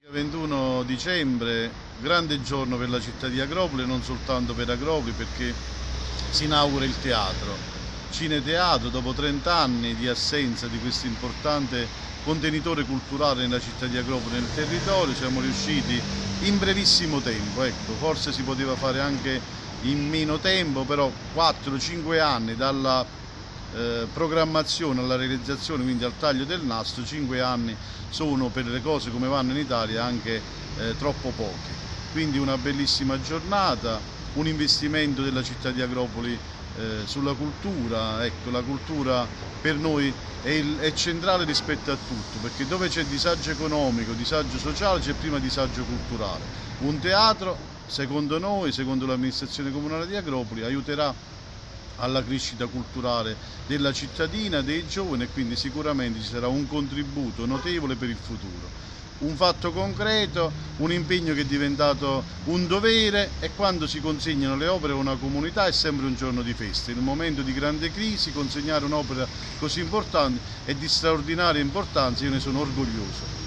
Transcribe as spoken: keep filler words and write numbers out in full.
ventuno dicembre, grande giorno per la città di Agropoli, non soltanto per Agropoli, perché si inaugura il teatro, Cineteatro. Dopo trenta anni di assenza di questo importante contenitore culturale nella città di Agropoli, nel territorio, siamo riusciti in brevissimo tempo, ecco, forse si poteva fare anche in meno tempo, però quattro cinque anni dalla Eh, programmazione alla realizzazione, quindi al taglio del nastro, cinque anni sono, per le cose come vanno in Italia, anche eh, troppo pochi. Quindi una bellissima giornata, un investimento della città di Agropoli eh, sulla cultura. Ecco, la cultura per noi è, il, è centrale rispetto a tutto, perché dove c'è disagio economico, disagio sociale, c'è prima disagio culturale. Un teatro, secondo noi, secondo l'amministrazione comunale di Agropoli, aiuterà alla crescita culturale della cittadina, dei giovani, e quindi sicuramente ci sarà un contributo notevole per il futuro. Un fatto concreto, un impegno che è diventato un dovere, e quando si consegnano le opere a una comunità è sempre un giorno di festa. In un momento di grande crisi consegnare un'opera così importante è di straordinaria importanza, io ne sono orgoglioso.